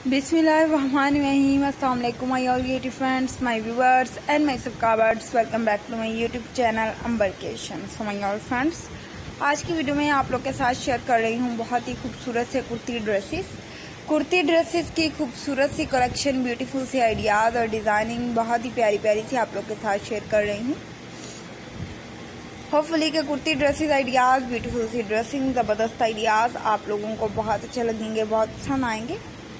बिस्मिल्लाहिर्रहमानिर्रहीम। अस्सलाम वालेकुम my all YouTube friends, my viewers and my subscribers. Welcome back to my YouTube channel Amber creations. My all friends, आज की video में आप लोग के साथ शेयर कर रही हूँ बहुत ही खूबसूरत से कुर्ती ड्रेसेस की खूबसूरत सी कलेक्शन, ब्यूटीफुल सी आइडियाज़ और डिज़ाइनिंग बहुत ही प्यारी प्यारी सी आप लोग के साथ शेयर कर रही हूँ। होपफुली के कुर्ती ड्रेसेस आइडियाज़, ब्यूटीफुल सी ड्रेसिंग, ज़बरदस्त आइडियाज़ आप लोगों को बहुत अच्छे लगेंगे, बहुत पसंद आएंगे।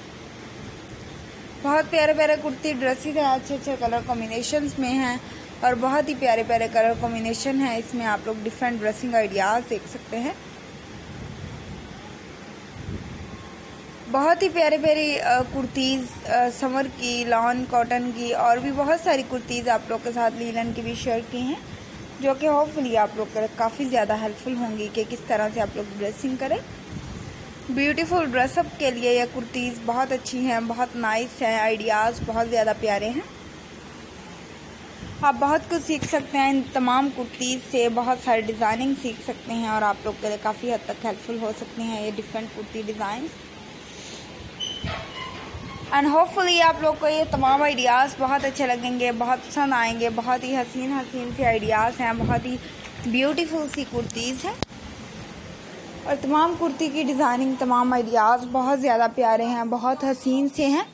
बहुत प्यारे प्यारे कुर्ती ड्रेसेस हैं, अच्छे अच्छे कलर कॉम्बिनेशंस में हैं और बहुत ही प्यारे प्यारे कलर कॉम्बिनेशन है। इसमें आप लोग डिफरेंट ड्रेसिंग आइडियाज़ देख सकते हैं। बहुत ही प्यारे प्यारी कुर्तीज़, समर की, लॉन कॉटन की और भी बहुत सारी कुर्तीज़ आप लोग के साथ लीलन की भी शेयर की हैं, जो कि होपफुली आप लोग को काफ़ी ज़्यादा हेल्पफुल होंगी कि किस तरह से आप लोग ड्रेसिंग करें। ब्यूटीफुल ड्रेसअप के लिए ये कुर्तीज़ बहुत अच्छी हैं, बहुत नाइस हैं, आइडियाज़ बहुत ज़्यादा प्यारे हैं। आप बहुत कुछ सीख सकते हैं इन तमाम कुर्तीज़ से, बहुत सारे डिज़ाइनिंग सीख सकते हैं और आप लोग के लिए काफ़ी हद तक हेल्पफुल हो सकते हैं ये different kurti design. And hopefully आप लोग को ये तमाम आइडियाज़ बहुत अच्छे लगेंगे, बहुत पसंद आएंगे। बहुत ही हसीन हसीन सी आइडियाज़ हैं, बहुत ही ब्यूटीफुल सी कुर्तीज़ हैं और तमाम कुर्ती की डिज़ाइनिंग, तमाम आइडियाज़ बहुत ज़्यादा प्यारे हैं, बहुत हसीन से हैं।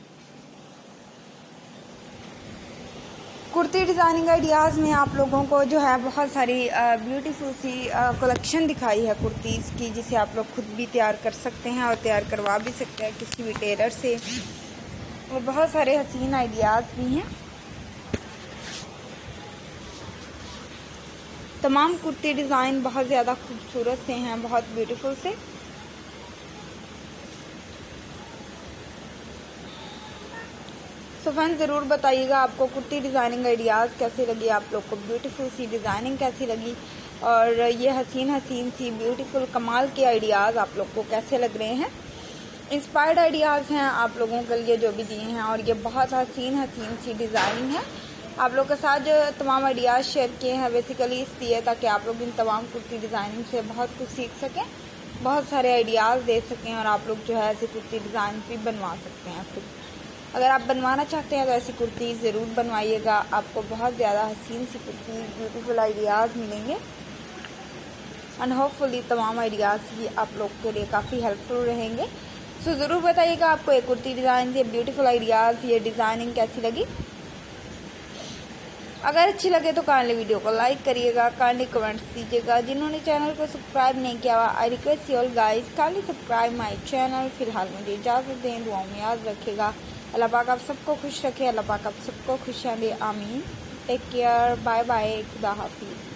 कुर्ती डिज़ाइनिंग आइडियाज़ में आप लोगों को जो है बहुत सारी ब्यूटीफुल सी कलेक्शन दिखाई है कुर्तीज़ की, जिसे आप लोग खुद भी तैयार कर सकते हैं और तैयार करवा भी सकते हैं किसी भी टेलर से। और बहुत सारे हसीन आइडियाज़ भी हैं। तमाम कुर्ती डिज़ाइन बहुत ज़्यादा खूबसूरत से हैं, बहुत ब्यूटीफुल से। सो फ्रेंड्स, ज़रूर बताइएगा आपको कुर्ती डिज़ाइनिंग आइडियाज़ कैसी लगी, आप लोग को ब्यूटीफुल सी डिज़ाइनिंग कैसी लगी और ये हसीन हसीन सी ब्यूटीफुल कमाल के आइडियाज़ आप लोग को कैसे लग रहे हैं। इंस्पायर्ड आइडियाज़ हैं आप लोगों के लिए जो भी दिए हैं और ये बहुत हसीन हसीन सी डिज़ाइनिंग है। आप लोग के साथ जो तमाम आइडियाज़ शेयर किए हैं बेसिकली इसलिए ताकि आप लोग इन तमाम कुर्ती डिज़ाइनिंग से बहुत कुछ सीख सकें, बहुत सारे आइडियाज़ दे सकें और आप लोग जो है ऐसी कुर्ती डिज़ाइन भी बनवा सकते हैं खुद। अगर आप बनवाना चाहते हैं तो ऐसी कुर्ती ज़रूर बनवाइएगा, आपको बहुत ज़्यादा हसीन सी कुर्ती, ब्यूटीफुल आइडियाज़ मिलेंगे एंड होपफुली तमाम आइडियाज़ भी आप लोग के लिए काफ़ी हेल्पफुल रहेंगे। सो ज़रूर बताइएगा आपको ये कुर्ती डिज़ाइन, ये ब्यूटीफुल आइडियाज़, ये डिज़ाइनिंग कैसी लगी। अगर अच्छी लगे तो काइंडली वीडियो को लाइक करिएगा, काइंडली कमेंट्स दीजिएगा। जिन्होंने चैनल को सब्सक्राइब नहीं किया हुआ, I request you all guys kindly subscribe my channel. फिलहाल मुझे इजाज़त दें, दुआओं में याद रखेगा। अल्लाह पाक आप सबको खुश रखे, अल्लाह पाक आप सबको खुशियाँ दे, आमीन। टेक केयर, बाय बाय, खुदा हाफिज़।